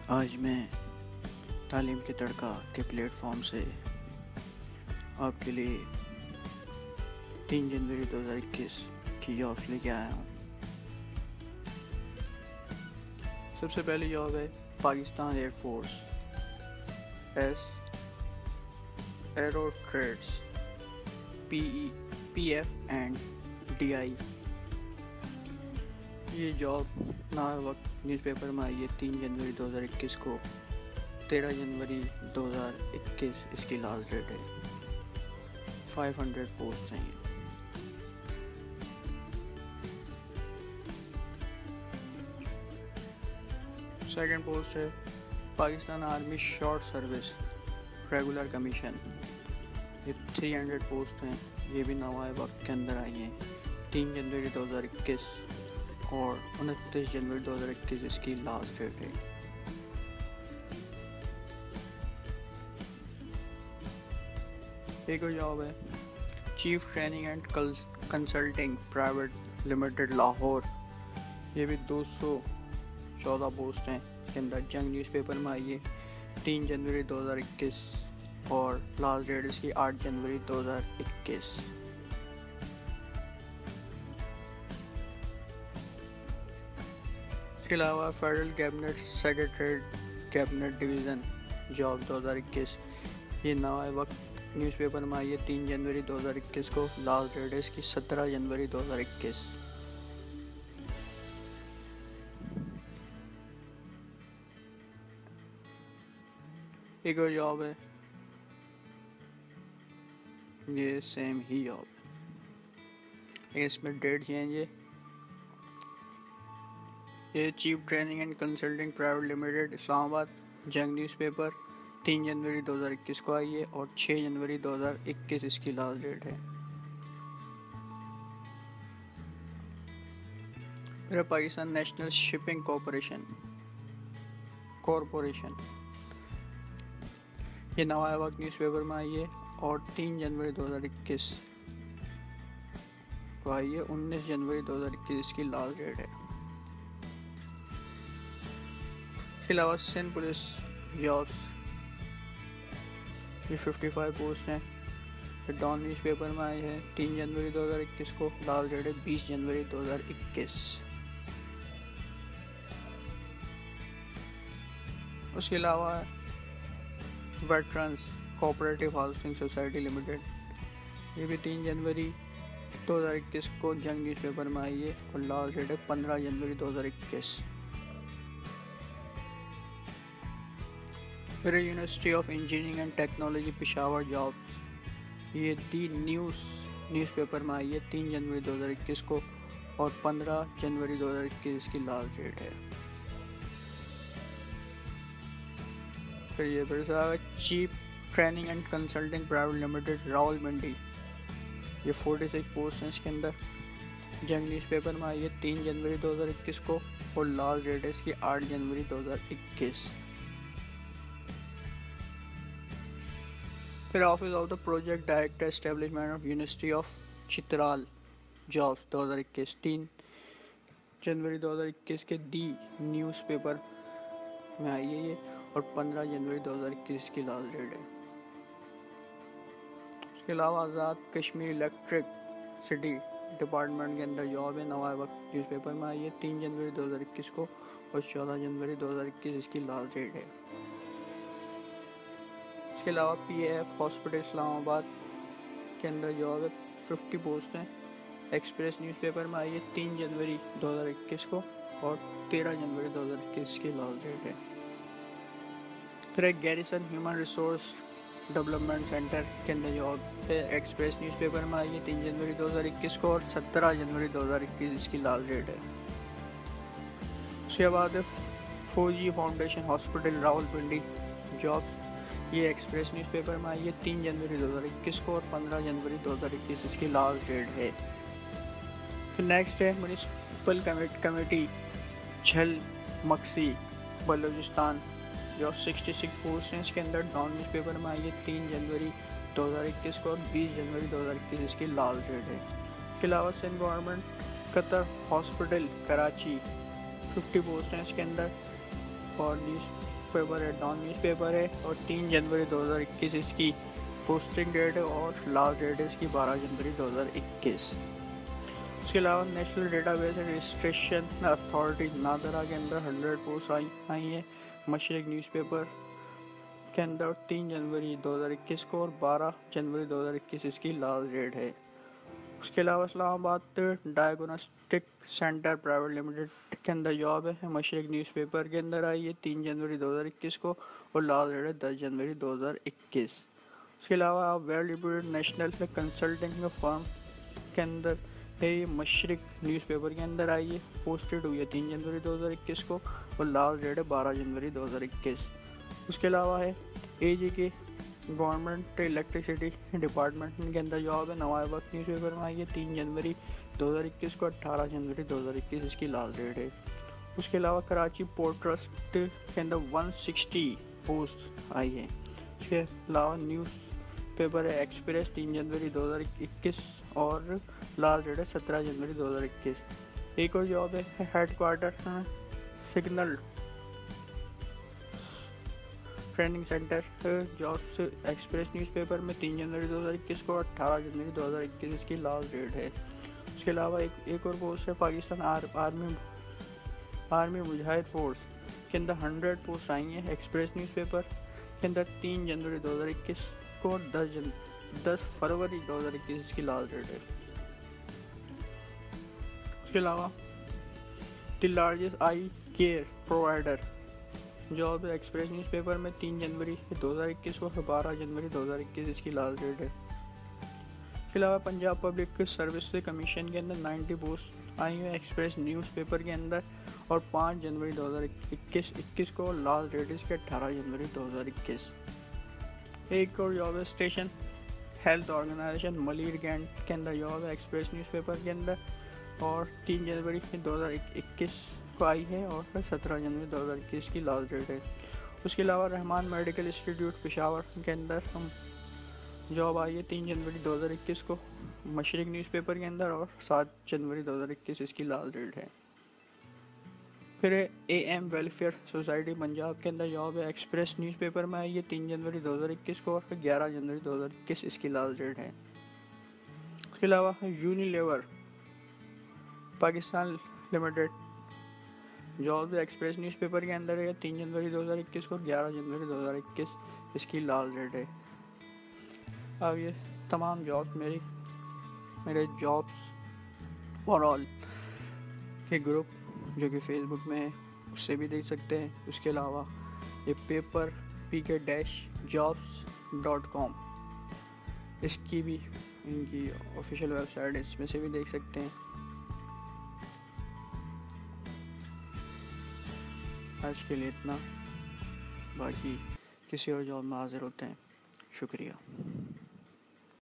आज मैं तालीम के तड़का के प्लेटफॉर्म से आपके लिए 3 जनवरी 2021 की जॉब्स लेके आया हूँ। सबसे पहली जॉब है Pakistan air force as aero trades PF and DI। ये जॉब ना वक्त न्यूज़पेपर में आई है 3 जनवरी 2021 को। 13 जनवरी 2021 इसकी लास्ट डेट है। 500 पोस्ट हैं। सेकंड पोस्ट है Pakistan army short service regular commission. ये 300 पोस्ट हैं। ये भी नवाए वक्त के अंदर आई हैं। 3 जनवरी 2021 और 29 जनवरी 2021 इसकी लास्ट डेट है। एक और जॉब है chief training and consulting private limited Lahore. ये भी 214 पोस्ट हैं। इसके अंदर जंग न्यूज़पेपर में आई है 3 जनवरी 2021 और लास्ट डेट इसकी 8 जनवरी 2021। इसके अलावा federal cabinet secretary cabinet division job 2021। ये नया वक्त न्यूज़पेपर में आई है 3 जनवरी 2021 को। लास्ट डेट है इसकी 17 जनवरी 2021। एक और जॉब है, ये सेम ही जॉब है, इसमें डेट चेंज है। ये chief training and consulting private limited Islamabad Jang newspaper 3 जनवरी 2021 को आई है और 6 जनवरी 2021 इसकी लास्ट डेट है। फिर पाकिस्तान नेशनल शिपिंग कॉरपोरेशन ये नवाया वक्त न्यूज़पेपर में आई है और 3 जनवरी 2021 को आई है। 19 जनवरी 2021 इसकी लास्ट डेट है। इसके अलावा सिंध पुलिस जॉब्स ये 55 पोस्ट हैं। ये डॉन न्यूज़पेपर में आई है 3 जनवरी 2021 को। लास्ट डेट है 20 जनवरी 2021। उसके अलावा veterans cooperative housing society limited. ये भी 3 जनवरी 2021 को जंग न्यूज़पेपर में आई है और लास्ट डेट है 15 जनवरी 2021। फिर university of engineering and technology Peshawar jobs. ये दी न्यूज़पेपर में आई है 3 जनवरी 2021 को और 15 जनवरी 2021 इसकी लास्ट डेट है। फिर ये फिर से chief training and consulting private limited Rawalpindi. ये 46 पोस्ट हैं इसके अंदर। जंग न्यूज़पेपर में आई है 3 जनवरी 2021 को और लास्ट डेट है इसकी 8 जनवरी 2021। फिर office of the project director establishment of university of Chitral jobs 2021। 3 जनवरी 2021 के दी न्यूज़पेपर में आई है ये और 15 जनवरी 2021 की लास्ट डेट है। इसके अलावा Azad Kashmir electric city department के अंदर जॉब है। नवा वक्त न्यूज़पेपर में आई है 3 जनवरी 2021 को और 14 जनवरी 2021 इसकी लास्ट डेट है। इसके अलावा PAF हॉस्पिटल इस्लामाबाद के अंदर जॉब है 50 पोस्ट हैं। एक्सप्रेस न्यूज़पेपर में आई है 3 जनवरी 2021 को और 13 जनवरी 2021 की लास्ट डेट है। फिर एक garrison human resource development centre के अंदर जॉब है। एक्सप्रेस न्यूज़पेपर में आई है 3 जनवरी 2021 को और 17 जनवरी 2021 इसकी लास्ट डेट है। उसके बाद Fauji foundation hospital Rawalpindi job. ये एक्सप्रेस न्यूज़पेपर में आई है 3 जनवरी 2021 को और 15 जनवरी 2021 इसकी लास्ट डेट है। फिर नेक्स्ट है म्यूनिसिपल कमेटी झल मक्सी बलूचिस्तान जो 66 पोस्ट हैं। इसके अंदर डॉन न्यूज़पेपर में आई है 3 जनवरी 2021 को और 20 जनवरी 2021 इसकी लास्ट डेट है। इसके अलावा Sindh government Qatar hospital Karachi 50 post हैं इसके अंदर और पेपर है, डॉन न्यूज़पेपर है और 3 जनवरी 2021 इसकी पोस्टिंग डेट है और लास्ट डेट है इसकी 12 जनवरी 2021। उसके अलावा national database registration authority NADRA के अंदर 100 पोस्ट आई हैं मशरिक न्यूज़पेपर के अंदर 3 जनवरी 2021 को और 12 जनवरी 2021 इसकी लास्ट डेट है। उसके अलावा Islamabad diagnostic centre private limited के अंदर जॉब है मशरिक न्यूज़पेपर के अंदर आई है 3 जनवरी 2021 को और लास्ट डेट है 10 जनवरी 2021। उसके अलावा well reputed national consulting firm के अंदर है ये मशरिक न्यूज़पेपर के अंदर आई है, पोस्टेड हुई है 3 जनवरी 2021 को और लास्ट डेट है 12 जनवरी 2021। उसके अलावा है एजी के गवर्नमेंट इलेक्ट्रिसिटी डिपार्टमेंट के अंदर जॉब है नवाब वक्त न्यूज़पेपर में आई है 3 जनवरी 2021 को 18 जनवरी 2021 इसकी लास्ट डेट है। उसके अलावा कराची पोर्ट ट्रस्ट के अंदर 160 पोस्ट आई है। उसके अलावा न्यूज़ पेपर है एक्सप्रेस 3 जनवरी 2021 और लास्ट डेट है 17 जनवरी 2021। एक और जॉब है headquarter signal training centre jobs Express newspaper में 3 जनवरी 2021 को 18 जनवरी 2021 इसकी लास्ट डेट है। उसके अलावा एक और पोस्ट है पाकिस्तान आर्मी मुजाहिद फोर्स के अंदर 100 पोस्ट आई हैं एक्सप्रेस न्यूज़पेपर के अंदर 3 जनवरी 2021 को 10 फरवरी 2021 इसकी लास्ट डेट है। उसके अलावा the largest eye care provider job Express newspaper में 3 जनवरी 2021 को 12 जनवरी 2021 इसकी लास्ट डेट है। इसके अलावा पंजाब पब्लिक सर्विस कमीशन के अंदर 90 पोस्ट आई हैं एक्सप्रेस न्यूज़पेपर के अंदर और 5 जनवरी 2021 को लास्ट डेट इसके 18 जनवरी 2021। एक और जॉब है station health organisation Malir cantt के अंदर जॉब है एक्सप्रेस न्यूज़पेपर के अंदर और 3 जनवरी 2021 को आई है और 17 जनवरी 2021 की लास्ट डेट है। उसके अलावा रहमान मेडिकल इंस्टीट्यूट पेशावर के अंदर हम जॉब आई है 3 जनवरी 2021 को मशरिक न्यूज़पेपर के अंदर और 7 जनवरी 2021 इसकी लास्ट डेट है। फिर AM वेलफेयर सोसाइटी पंजाब के अंदर जॉब है एक्सप्रेस न्यूज़पेपर में आई है 3 जनवरी 2021 को और 11 जनवरी 2021 इसकी लास्ट डेट है। उसके अलावा Unilever Pakistan limited job Express newspaper के अंदर है 3 जनवरी 2021 को 11 जनवरी 2021 इसकी लास्ट डेट है। अब ये तमाम जॉब्स मेरे जॉब्स फॉर ऑल के ग्रुप जो कि फेसबुक में है उससे भी देख सकते हैं। उसके अलावा ये पेपर pk-jobs.com इसकी भी इनकी ऑफिशियल वेबसाइट है, इसमें से भी देख सकते हैं। आज के लिए इतना, बाकी किसी और जॉब में हाजिर होते हैं। शुक्रिया।